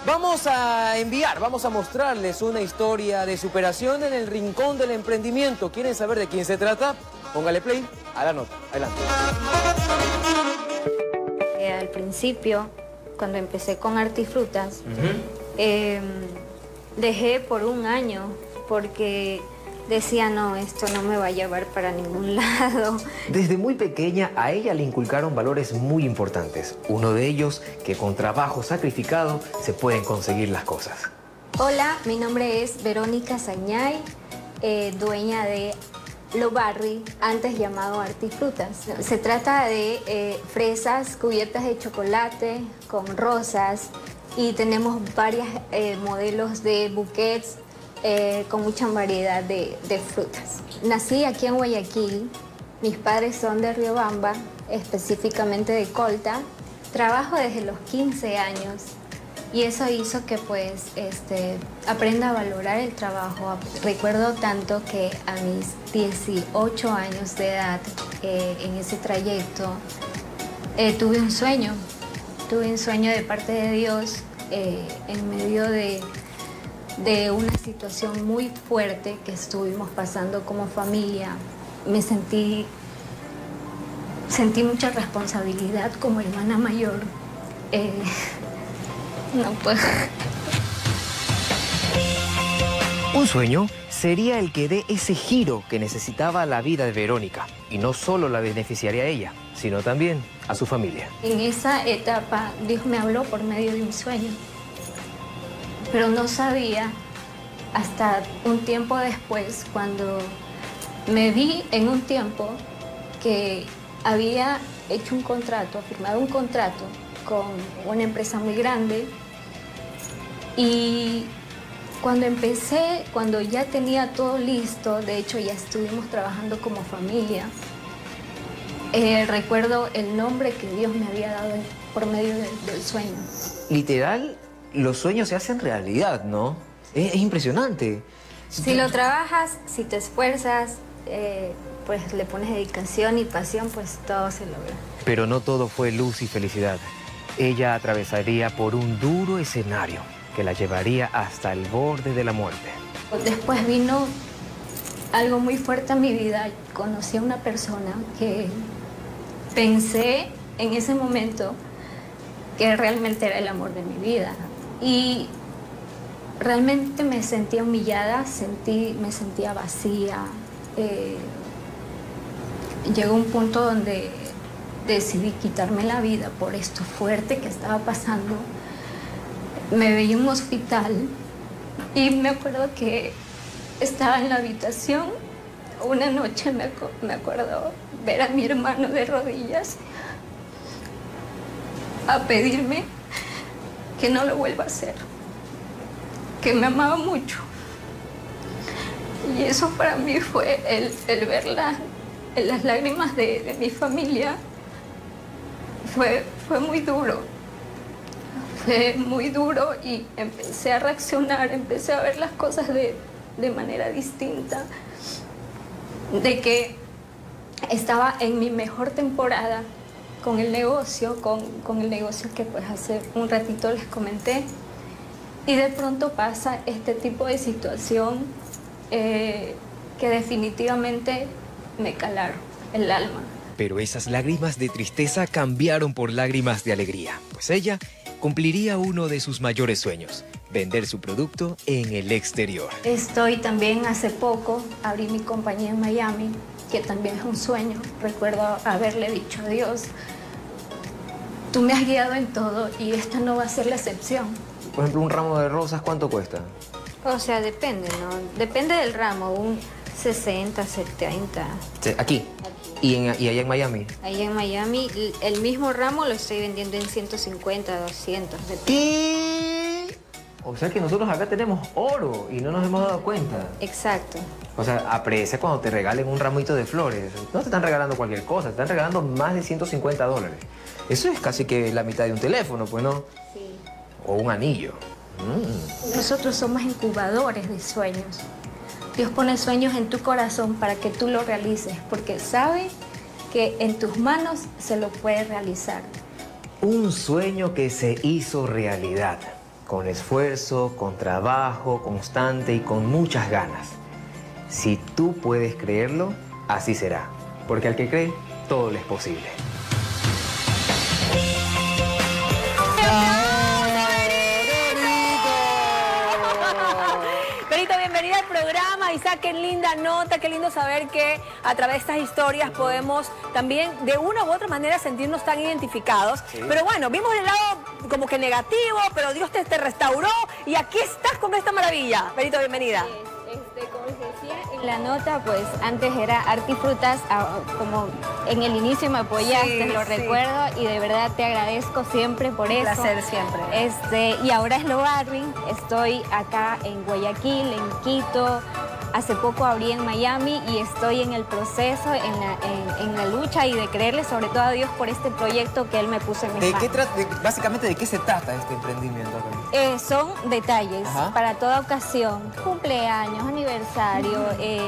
Vamos a mostrarles una historia de superación en el rincón del emprendimiento. ¿Quieren saber de quién se trata? Póngale play a la nota. Adelante. Al principio, cuando empecé con Artifrutas, dejé por un año porque decía, no, esto no me va a llevar para ningún lado. Desde muy pequeña a ella le inculcaron valores muy importantes. Uno de ellos, que con trabajo sacrificado se pueden conseguir las cosas. Hola, mi nombre es Verónica Sañay, dueña de Lo Barri, antes llamado Artifrutas. Se trata de fresas cubiertas de chocolate con rosas y tenemos varios modelos de buquets con mucha variedad de frutas. Nací aquí en Guayaquil, mis padres son de Riobamba, específicamente de Colta. Trabajo desde los 15 años y eso hizo que pues aprenda a valorar el trabajo. Recuerdo tanto que a mis 18 años de edad, en ese trayecto, tuve un sueño de parte de Dios en medio de una situación muy fuerte que estuvimos pasando como familia. Me sentí mucha responsabilidad como hermana mayor. No puedo. Un sueño sería el que dé ese giro que necesitaba la vida de Verónica. Y no solo la beneficiaría a ella, sino también a su familia. En esa etapa, Dios me habló por medio de un sueño. Pero no sabía hasta un tiempo después, cuando me vi en un tiempo que había hecho un contrato, firmado un contrato con una empresa muy grande. Y cuando ya tenía todo listo, de hecho ya estuvimos trabajando como familia, recuerdo el nombre que Dios me había dado por medio del sueño. Literal, los sueños se hacen realidad, ¿no? Es impresionante. Si lo trabajas, si te esfuerzas, pues le pones dedicación y pasión, pues todo se logra. Pero no todo fue luz y felicidad. Ella atravesaría por un duro escenario que la llevaría hasta el borde de la muerte. Después vino algo muy fuerte a mi vida. Conocí a una persona que pensé en ese momento que realmente era el amor de mi vida. Y realmente me sentía humillada, me sentía vacía. Llegó un punto donde decidí quitarme la vida por esto fuerte que estaba pasando. Me veía en un hospital y me acuerdo que estaba en la habitación. Una noche me acuerdo ver a mi hermano de rodillas a pedirme que no lo vuelva a hacer, que me amaba mucho. Y eso para mí fue el ver las lágrimas de mi familia. Fue muy duro. Fue muy duro y empecé a reaccionar, empecé a ver las cosas de manera distinta. De que estaba en mi mejor temporada con el negocio, con el negocio que pues hace un ratito les comenté. Y de pronto pasa este tipo de situación que definitivamente me calaron el alma. Pero esas lágrimas de tristeza cambiaron por lágrimas de alegría, pues ella cumpliría uno de sus mayores sueños, vender su producto en el exterior. También hace poco abrí mi compañía en Miami, que también es un sueño. Recuerdo haberle dicho a Dios, tú me has guiado en todo y esta no va a ser la excepción. Por ejemplo, un ramo de rosas, ¿cuánto cuesta? O sea, depende, ¿no? Depende del ramo, un 60, 70. Aquí. ¿Y allá en Miami? Allá en Miami, el mismo ramo lo estoy vendiendo en 150, 200. ¿Qué? O sea que nosotros acá tenemos oro y no nos hemos dado cuenta. Exacto. O sea, aprecia cuando te regalen un ramito de flores. No te están regalando cualquier cosa, te están regalando más de $150. Eso es casi que la mitad de un teléfono, pues, ¿no? Sí. O un anillo. Nosotros somos incubadores de sueños. Dios pone sueños en tu corazón para que tú lo realices, porque sabe que en tus manos se lo puede realizar. Un sueño que se hizo realidad. con esfuerzo, con trabajo constante y con muchas ganas. Si tú puedes creerlo, así será. Porque al que cree, todo le es posible. Berito, bienvenida al programa. Isaac, qué linda nota, qué lindo saber que a través de estas historias podemos también de una u otra manera sentirnos tan identificados. Sí. Pero bueno, vimos el lado como que negativo, pero Dios te restauró y aquí estás con esta maravilla. Berito, bienvenida. Como les decía en la nota, pues antes era Artifrutas, como en el inicio me apoyaste, lo recuerdo, y de verdad te agradezco siempre por eso. Un placer siempre. Y ahora es Lo Barri, estoy acá en Guayaquil, en Quito. Hace poco abrí en Miami y estoy en el proceso, en la lucha y de creerle sobre todo a Dios por este proyecto que Él me puso en mis manos. Básicamente, ¿de qué se trata este emprendimiento? Son detalles para toda ocasión, cumpleaños, aniversario,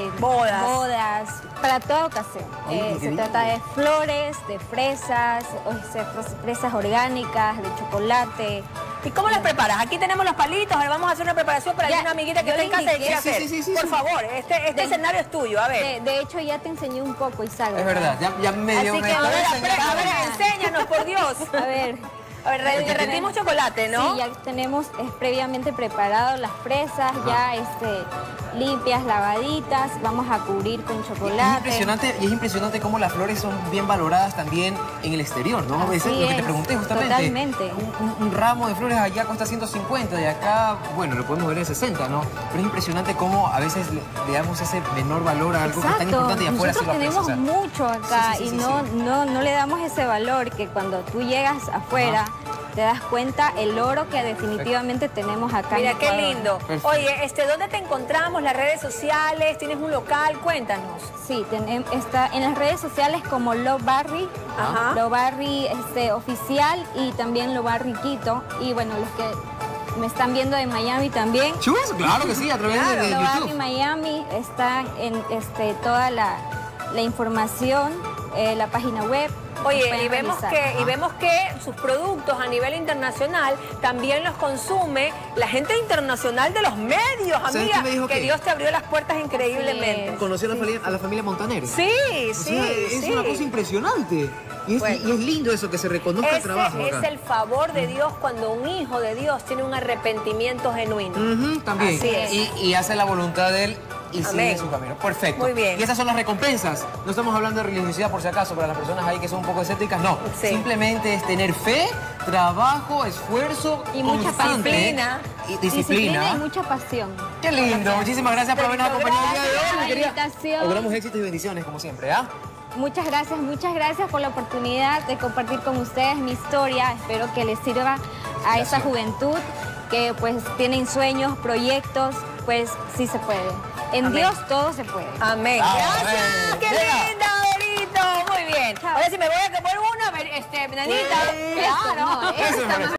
bodas, para toda ocasión. Se trata de flores, de fresas, fresas orgánicas, de chocolate. ¿Y cómo las preparas? Aquí tenemos los palitos, ahora vamos a hacer una preparación para alguna amiguita que esté en casa y quiera hacer. Por favor, este escenario es tuyo, a ver. De hecho, ya te enseñé un poco, Isaac. Es verdad, ya me dio una a ver, enséñanos, por Dios. A ver, derretimos chocolate, ¿no? Sí, ya tenemos previamente preparado las fresas, ya limpias, lavaditas, vamos a cubrir con chocolate. Y es impresionante cómo las flores son bien valoradas también en el exterior, ¿no? Es lo que te pregunté justamente. Totalmente. Un ramo de flores allá cuesta 150 y acá, bueno, lo podemos ver en 60, ¿no? Pero es impresionante cómo a veces le damos ese menor valor a algo que es tan importante y afuera nosotros sí lo aprecia. tenemos mucho acá y no le damos ese valor que cuando tú llegas afuera te das cuenta el oro que definitivamente tenemos acá. Mira, en qué Ecuador. lindo. Perfecto. Oye, ¿dónde te encontramos? ¿Las redes sociales? ¿Tienes un local? Cuéntanos. Sí, está en las redes sociales como Lo Barri, Lo Barri oficial y también Lo Barri Quito. Y bueno, los que me están viendo de Miami también. ¡Chus! Claro que sí, a través de Lo YouTube. Barri Miami está en toda la información, la página web. Oye, y vemos que sus productos a nivel internacional también los consume la gente internacional de los medios, amiga. Que Dios te abrió las puertas increíblemente. ¿Conoció a la familia Montaner? Sí. Es una cosa impresionante. Y es lindo eso, que se reconozca el trabajo. Es el favor de Dios cuando un hijo de Dios tiene un arrepentimiento genuino. También. Así es. Y hace la voluntad de Él y sigue su camino. Perfecto. Muy bien. Y esas son las recompensas. No estamos hablando de religiosidad por si acaso, para las personas ahí que son un poco escépticas, no. Sí. Simplemente es tener fe, trabajo, esfuerzo, y mucha disciplina. Disciplina y mucha pasión. Qué lindo. Muchísimas gracias por habernos acompañado el día de hoy, mi querida. Invitación. Auguramos éxitos y bendiciones, como siempre, ¿ah? Muchas gracias por la oportunidad de compartir con ustedes mi historia. Espero que les sirva a esa juventud que pues tienen sueños, proyectos, pues sí se puede. En Dios todo se puede. Amén. Gracias. ¡Qué linda, Berito! Muy bien. Chao. Ahora sí me voy a comer una, nanita. Claro. No, esta